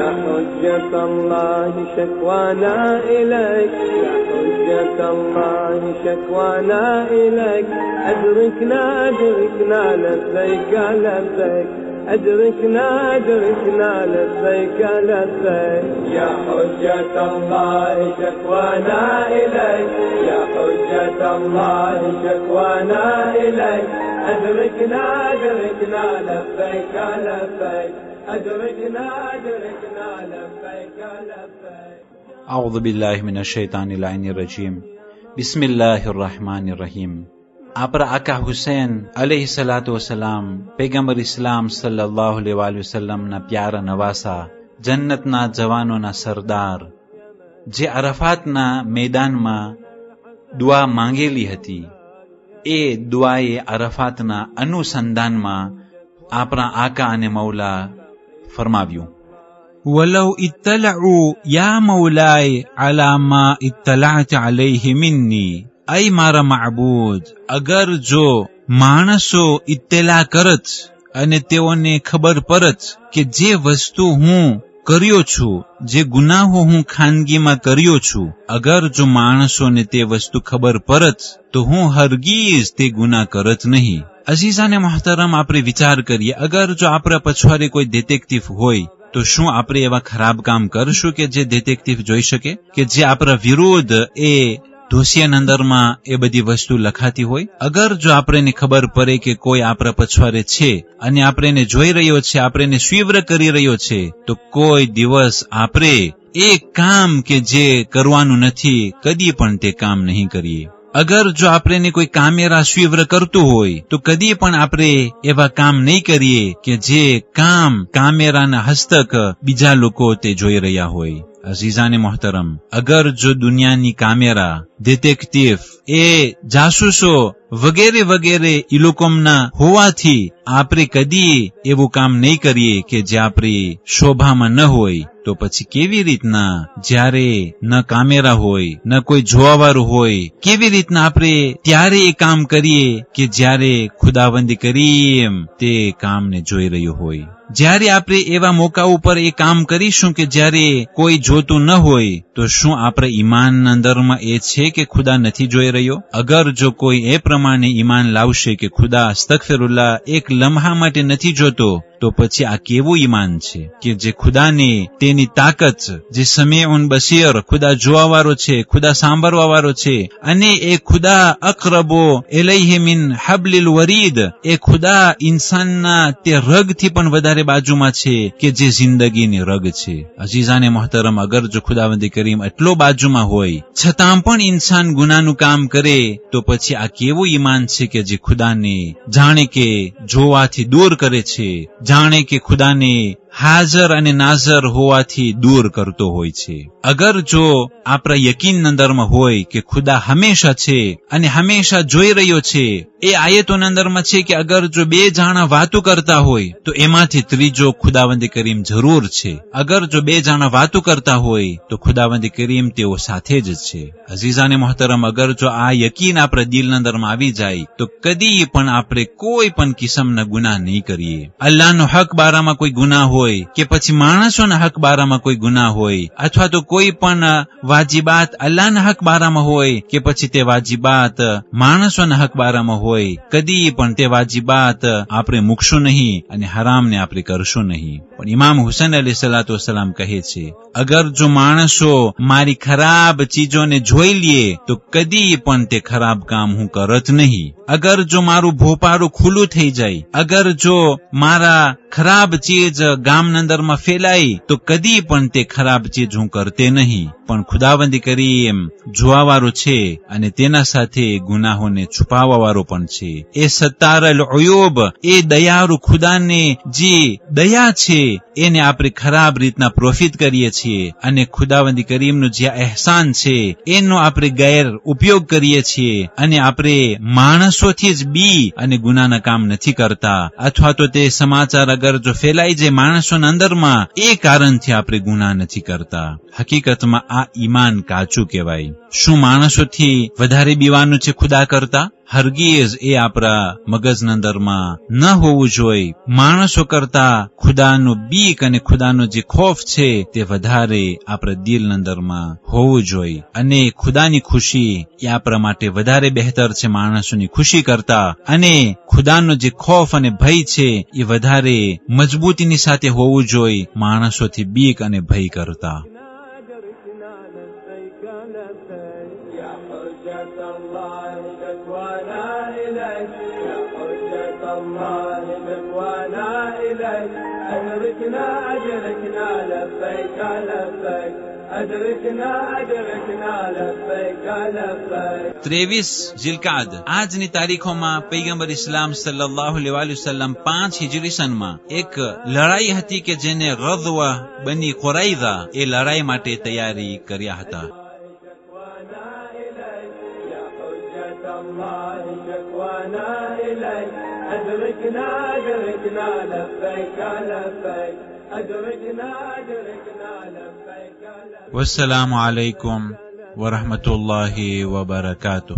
حجة الله شكوانا إليك يا حجة الله شكوانا إليك أدركنا أدركنا لبيك لبيك أدركنا أدركنا لبيك لبيك يا حجة الله شكوانا إليك يا حجة الله شكوانا إليك أدركنا أدركنا لبيك لبيك أدركنا أدركنا لبيك لبيك أعوذ بالله من الشيطان اللعين الرجيم بسم الله الرحمن الرحيم આપણા આકા હુસૈન અલૈહિ સલાતુ વસલામ પૈગંબર ઇસ્લામ સલ્લલ્લાહુ અલૈહિ વસલ્લમના પ્યારા નવાસા જન્નતના જવાનોના સરદાર જે અરફાતના મેદાનમાં દુઆ માંગેલી હતી એ દુઆએ અરફાતના અનુસંધાનમાં આપણા આકા અને મૌલા ફરમાવ્યું ولو اطلعوا يا مولاي على ما اطلعت عليه مني ऐ मारा माबूद अगर जो माणसो इत्तेला करत અને તેઓને ખબર પડત કે જે વસ્તુ હું કર્યો છું જે ગુનાહો હું ખાનગીમાં કર્યો છું અગર જો માણસોને તે વસ્તુ ખબર પડત તો હું હરગીઝ તે ગુના કરત નહીં. અઝીઝાને મહતરમ આપણે વિચાર કરીએ અગર જો આપણા પછવાડે કોઈ ડિટેક્ટિવ હોય તો શું આપણે એવા ખરાબ કામ કરશું કે જે ડિટેક્ટિવ જોઈ શકે કે જે આપણા વિરુદ્ધ એ ધોસિયાના અંદરમાં એ બધી વસ્તુ લખાતી હોય. અગર જો આપણને ખબર પડે કે કોઈ આપણા પછવાડે છે અને આપણે જોઈ રહ્યો છે આપણે સ્વીવ્ર કરી રહ્યો છે તો કોઈ દિવસ આપણે એ કામ કે જે કરવાનું નથી કદી પણ તે કામ નહીં કરીએ. અગર જો આપણે કોઈ કામેરા સ્વીવ્ર કરતું હોય તો કદી પણ આપણે એવા કામ નહીં કરીએ કે જે કામ કામેરાના હસ્તક બીજા લોકો તે જોઈ રહ્યા હોય. અઝીઝાને મોહતરમ અગર જો દુનિયાની કામેરા ડિટેક્ટિવ એ જાસૂસો વગેરે વગેરે ઈ લોકોના હોવાથી આપણે કદી એવું કામ નહીં કરીએ કે જે આપણી શોભામાં ન હોય તો પછી કેવી રીતના જ્યારે ન કામેરા હોય ન કોઈ જોવાવાળું હોય કેવી રીતના આપણે ત્યારે એ કામ કરીએ કે જ્યારે ખુદાવંદી કરીમ તે કામને જોઈ રહ્યો હોય. જ્યારે આપણે એવા મોકા ઉપર એ કામ કરીશું કે જ્યારે કોઈ જોતું ન હોય તો શું આપણા ઈમાનના અંદરમાં એ છે કે ખુદા નથી જોઈ રહ્યો? અગર જો કોઈ એ પ્રમાણે ઈમાન લાવશે કે ખુદા અસ્તગફિરુલ્લાહ એક લમ્હા માટે નથી જોતો તો પછી આ કેવું ઈમાન છે કે જે ખુદાને તેની તાકાત જે સમીઉન બસીર ખુદા જોવાવાળો છે ખુદા સાંભળવાવાળો છે અને એ ખુદા અકરબો ઇલૈહિ મિન હબલિલ વરીદ એ ખુદા ઇન્સાનના તે રગથી પણ વધારે બાજુમાં છે કે જે જિંદગીની રગ છે. અઝીઝાને મોહતરમ અગર જો ખુદાવંદ કરીમ એટલો બાજુમાં હોય છતાં પણ ઇન્સાન ગુનાનું કામ કરે તો પછી આ કેવું ઈમાન છે કે જે ખુદાને જાણે કે જોવાથી દૂર કરે છે જાણે કે ખુદાને હાજર અને નાઝર હોવાથી દૂર કરતો હોય છે. અગર જો આપણા યકીન અંદરમાં હોય કે ખુદા હંમેશા છે અને હંમેશા જોઈ રહ્યો છે એ આયતોના અંદરમાં છે કે અગર જો બે જાણા વાતો કરતા હોય તો એમાંથી ત્રીજો ખુદાવંદ કરીમ જરૂર છે. અગર જો બે જાણા વાતો કરતા હોય તો ખુદાવંદ કરીમ તેઓ સાથે જ છે. અઝીઝાને મોહતરમ અગર જો આ યકીન આપણા દિલના અંદરમાં આવી જાય તો કદી પણ આપણે કોઈ પણ કિસ્મના ગુનાહ નહીં કરીએ. અલ્લાહનો હક બારામાં કોઈ ગુનાહ હોય કે પછી માણસોના હક બારામાં કોઈ ગુનાહ હોય અથવા તો કોઈ પણ વાજિબાત અલ્લાહના હક બારામાં હોય કે પછી તે વાજિબાત માણસોના હક બારામાં હોય કદી પણ તે વાજિબાત આપણે મૂકશું નહીં અને હરામને આપણે કરશું નહીં. પણ ઇમામ હુસૈન અલૈહિ સલાતુ વસલામ કહે છે અગર જો માણસો મારી ખરાબ ચીજોને જોઈ લે તો કદી પણ તે ખરાબ કામ હું કરત નહીં. અગર જો મારું ભોપારું ખુલ્લું થઈ જાય અગર જો મારા ખરાબ ચીજ ગામના અંદરમાં ફેલાય તો કદી પણ તે ખરાબ ચીજ હું કરતે નહીં. પણ ખુદાવંદ કરીમ જોવાવાળો છે અને તેના સાથે ગુનાહોને છુપાવવાવાળો પણ છે. એ સત્તારલ ઉયુબ એ દયાળુ ખુદાને જે દયા છે એને આપણે ખરાબ રીતના પ્રોફિટ કરીએ છીએ અને ખુદાવંદ કરીમનું જે અહેસાન છે એનો આપણે ગેર ઉપયોગ કરીએ છીએ અને આપણે માણસોથી જ બી અને ગુનાના કામ નથી કરતા અથવા તો તે સમાચાર અગર જો ફેલાઈ જાય માણસોના અંદરમાં એ કારણથી આપણે ગુના નથી કરતા. હકીકતમાં આ ઈમાન કાચું કહેવાય. શું માણસોથી વધારે બીવાનું છે ખુદા કરતા? હરગીઝ એ આપણા મગજના અંદરમાં ન હોવું જોઈએ. માણસો કરતા ખુદાનો બીક અને ખુદાનો જે ખોફ છે તે વધારે આપણા દિલના અંદરમાં હોવું જોઈએ. અને ખુદાની ખુશી એ આપણા માટે વધારે બહેતર છે માણસોની ખુશી કરતા. અને ખુદાનો જે ખોફ અને ભય છે એ વધારે મજબૂતીની સાથે હોવું જોઈએ માણસોથી બીક અને ભય કરતા. ત્રેવીસ ઝિલકાદ આજની તારીખોમાં પૈગંબર ઇસ્લામ સલ્લલ્લાહુ અલૈહિ વસલ્લમ 5 હિજરી સનમાં એક લડાઈ હતી કે જેને ગઝવા બની કુરૈઝા એ લડાઈ માટે તૈયારી કર્યા હતા. વસ્સલામુ અલૈકુમ વરહમતુલ્લાહિ વબરકાતુહ.